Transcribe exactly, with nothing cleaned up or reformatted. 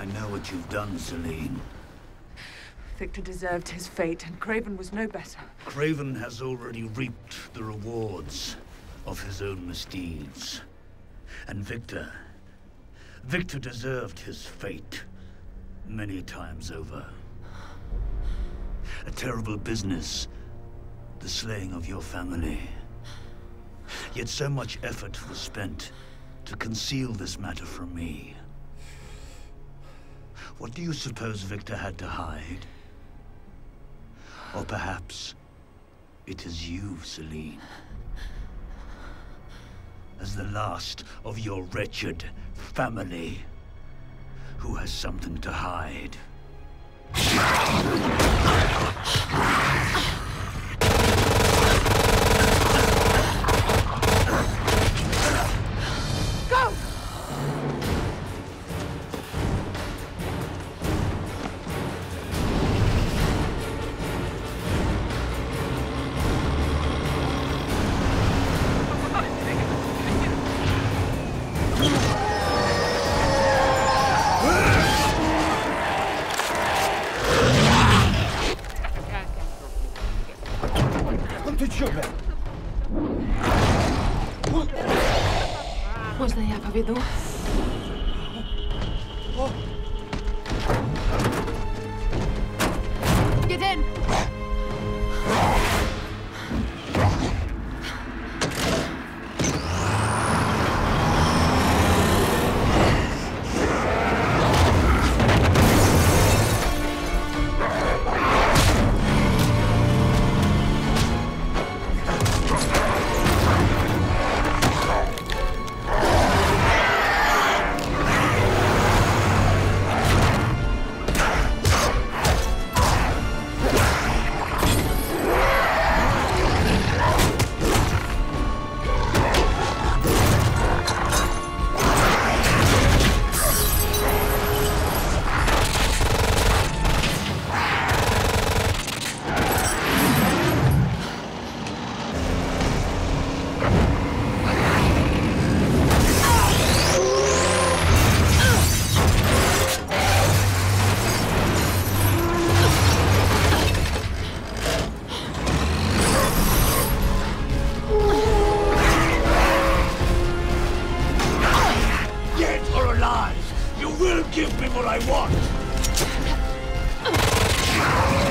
know what you've done, Selene. Victor deserved his fate, and Craven was no better. Craven has already reaped the rewards of his own misdeeds. And Victor... Victor deserved his fate many times over. A terrible business, the slaying of your family. Yet so much effort was spent to conceal this matter from me. What do you suppose Victor had to hide? Or perhaps it is you, Selene. As the last of your wretched family, who has something to hide. Go! Można ja powiedz? Get in! Give me what I want!